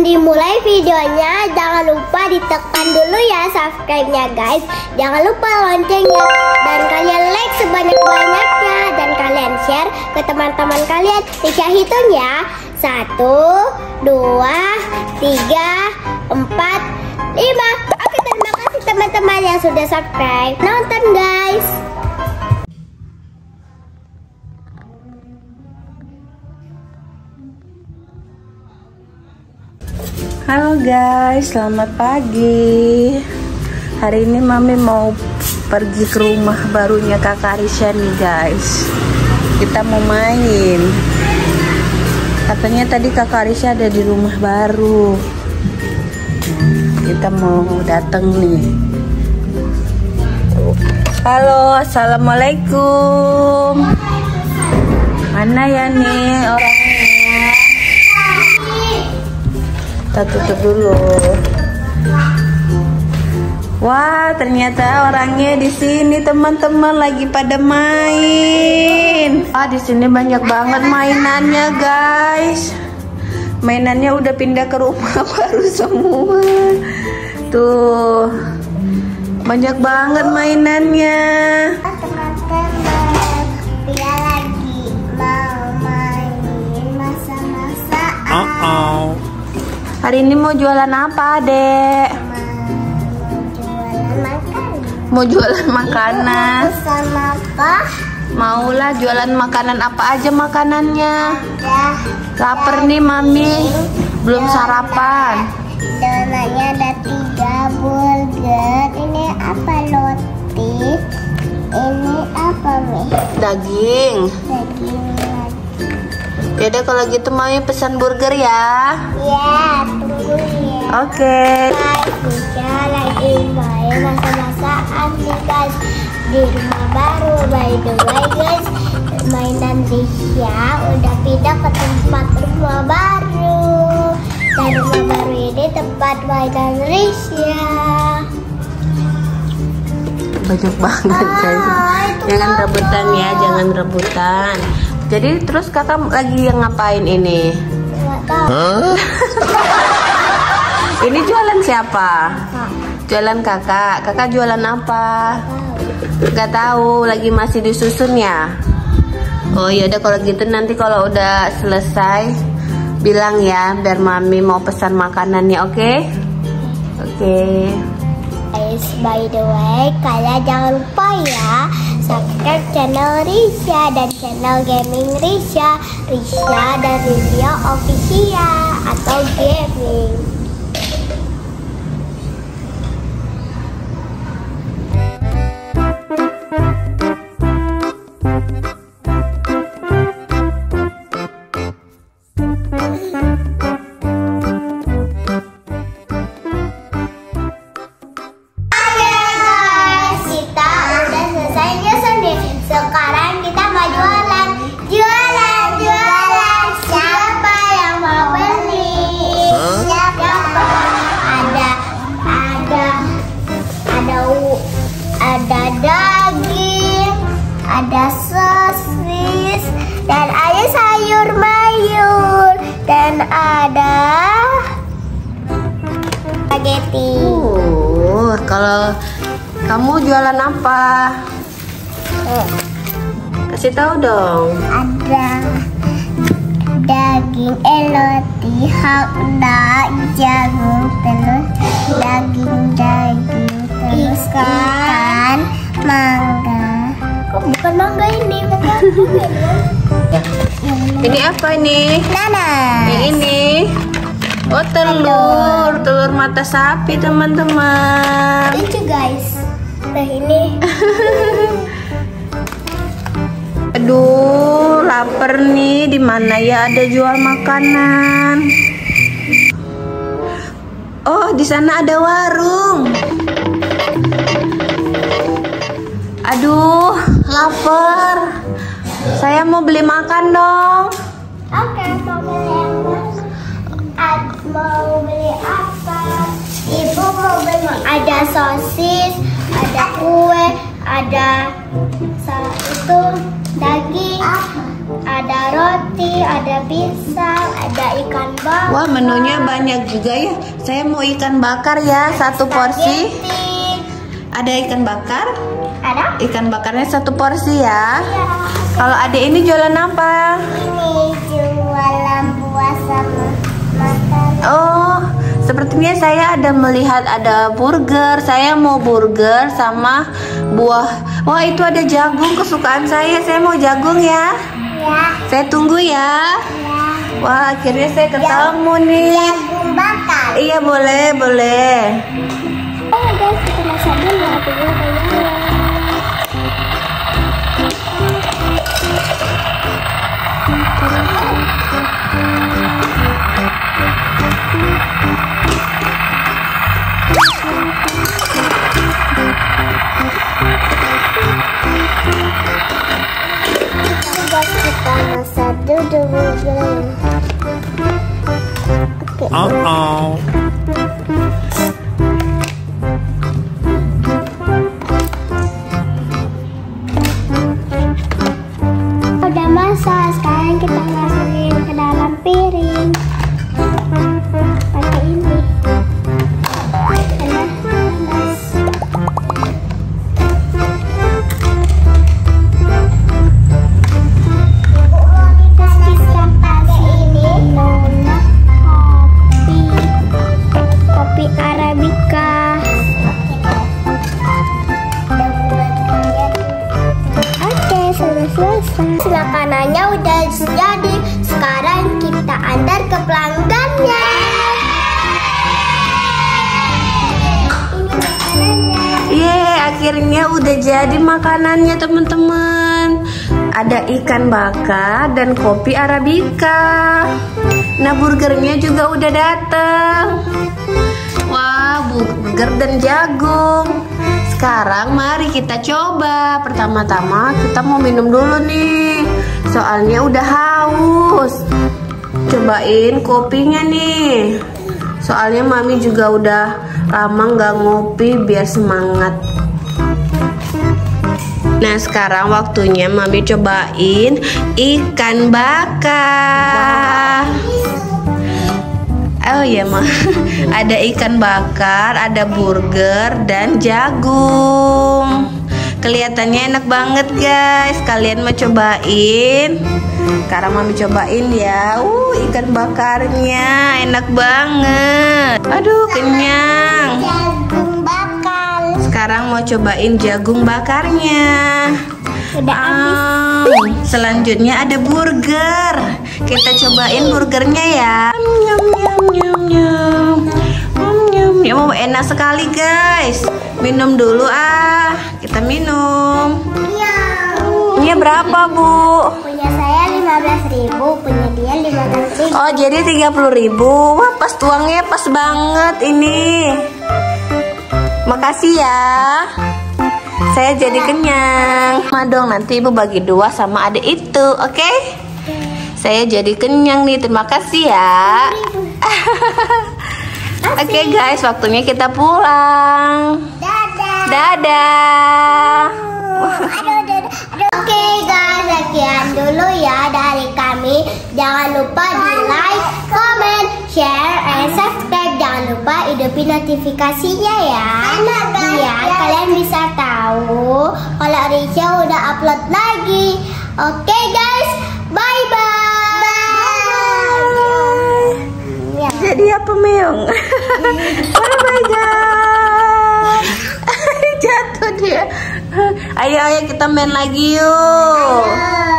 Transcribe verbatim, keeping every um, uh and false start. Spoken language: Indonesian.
dimulai videonya, jangan lupa ditekan dulu ya subscribe-nya guys. Jangan lupa loncengnya. Dan kalian like sebanyak-banyaknya. Dan kalian share ke teman-teman kalian. Risha hitung ya. Satu, dua, tiga, empat, lima. Oke, terima kasih teman-teman yang sudah subscribe. Nonton guys. Halo guys, selamat pagi. Hari ini Mami mau pergi ke rumah barunya Kakak Risha nih guys. Kita mau main. Katanya tadi Kakak Risha ada di rumah baru. Kita mau datang nih. Halo, assalamualaikum. Mana ya nih orangnya? Kita tutup dulu. Wah, ternyata orangnya di sini teman-teman lagi pada main. Ah, di sini banyak banget mainannya guys. Mainannya udah pindah ke rumah baru semua. Tuh, banyak banget mainannya. Teman-teman, dia lagi mau main masa-masaan. Uh-oh. Hari ini mau jualan apa, Dek? Mau jualan makanan. Sama apa? Maulah jualan makanan apa aja makanannya. Ya. Laper nih Mami. Belum sarapan. Donatnya ada tiga, burger. Ini apa, roti? Ini apa, Mi? Daging. Daging lagi. Yaudah kalau gitu Mami pesan burger ya. Ya, tunggu ya. Oke. Risha lagi main masa-masaan nih guys di rumah baru. By the way guys, mainan Risha udah pindah ke tempat rumah baru. Dan rumah baru ini tempat mainan Risha. Banyak banget guys. Ah, Jangan rebutan ya, jangan rebutan. Jadi terus kakak lagi yang ngapain ini? Nggak tahu. Ini jualan siapa? Kak, Jualan kakak. Kakak jualan apa? tahu. Gak tahu, lagi masih disusun ya. Oh ya udah kalau gitu nanti kalau udah selesai bilang ya biar Mami mau pesan makanannya, oke? Okay? Oke. Okay. Guys, by the way, kalian jangan lupa ya subscribe channel Risha dan channel gaming Risha, Risha dan Risha Official atau gaming. Sekarang kita mau jualan, jualan, jualan. Siapa yang mau beli? Siapa? Ada, ada, ada, ada daging, ada sosis, dan ada sayur mayur, dan ada spaghetti. Uh, kalau kamu jualan apa? Kasih tahu dong. Ada daging eloti, hak jagung, terus daging daging, terus ikan, mangga. Kok bukan mangga ini? Ini apa ini? Nanas. Yang ini. Oh telur, telur mata sapi teman-teman. Lucu guys. Nah ini. Aduh, lapar nih. Di mana ya ada jual makanan? Oh, di sana ada warung. Aduh, lapar. Saya mau beli makan dong. Oke, mau beli apa? Mau beli apa? Ibu mau beli ada sosis, ada kue, ada itu daging, ada roti, ada pisang, ada ikan bakar. Wah, menunya banyak juga ya. Saya mau ikan bakar ya, satu porsi. Ada ikan bakar? Ada? Ikan bakarnya satu porsi ya. Iya. Kalau adik ini jualan apa? Ini jualan buah sama makan. Oh, sepertinya saya ada melihat ada burger. Saya mau burger sama buah. Wah, itu ada jagung kesukaan saya. Saya mau jagung ya. Ya. Saya tunggu ya. Ya. Wah, akhirnya saya ketemu nih. Jagung bakar. Iya, boleh, boleh. Oh guys, kita masak dulu ya, dulu kayaknya. Kita masak dulu. Oke. Uh-oh. Udah masak, sekarang kita masukin ke dalam piring. Pakai ini. Karena panas. Kita pakai ini Nona kopi kopi Arabica. Oke, sudah selesai. Makanannya udah jadi. Sekarang kita antar ke pelanggannya. Ini makanannya. Yeay, akhirnya udah jadi makanannya teman-teman. Ada ikan bakar dan kopi Arabica. Nah, burgernya juga udah datang. Wah, burger dan jagung. Sekarang mari kita coba. Pertama-tama kita mau minum dulu nih. Soalnya udah haus. Cobain kopinya nih. Soalnya Mami juga udah lama nggak ngopi biar semangat. Nah, sekarang waktunya Mami cobain ikan bakar. Oh iya, Ma. Ada ikan bakar, ada burger dan jagung. Kelihatannya enak banget, guys. Kalian mau cobain? Sekarang Mami cobain ya. Uh, ikan bakarnya enak banget. Aduh, kenyang. Jagung bakar. Sekarang mau cobain jagung bakarnya. Udah habis. Ah, selanjutnya ada burger. Kita cobain burgernya ya. Nyam nyam nyam nyam. Nyam nyam. Oh, enak sekali, guys. Minum dulu ah. Kita minum. Iya. Ini berapa, Bu? Punya saya lima belas ribu, punya dia lima belas ribu. Oh, jadi tiga puluh ribu. Wah, pas tuangnya pas banget ini. Makasih ya. Saya jadi kenyang. Ma dong, nanti Ibu bagi dua sama adik itu, oke? Okay? Saya jadi kenyang nih. Terima kasih ya. Oke okay, guys, waktunya kita pulang. Dadah. Dadah. Aduh, aduh, aduh. Oke okay, guys, sekian dulu ya dari kami. Jangan lupa di like, comment, share, and subscribe. Jangan lupa hidupin notifikasinya ya. Biar kalian bisa tahu kalau Risha udah upload lagi. Oke okay, guys, bye bye. Bye. Jadi apa, Meong? Bye bye guys. Jatuh dia. Ayo ayo kita main lagi yuk.